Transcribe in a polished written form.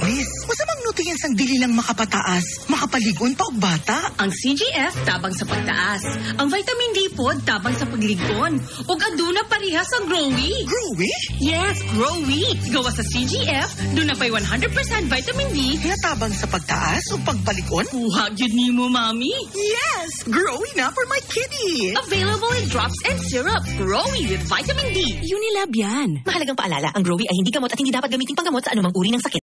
Miss, masamang nutrients ang dili lang makapataas, makapaligon pa og bata. Ang CGF tabang sa pagtaas. Ang vitamin D pod tabang sa pagligon. Ug aduna parehas sa Growy. Growy? Yes, Growy. Gawa sa CGF, duna pa'y 100% vitamin D. Natabang sa pagtaas o pagbalikon? Kuha gyud nimo, mami. Yes! Growy na for my kitty! Available in drops and syrup. Growy with vitamin D. Unilab yan. Mahalagang paalala, ang Growy ay hindi gamot at hindi dapat gamitin panggamot sa anumang uri ng sakit.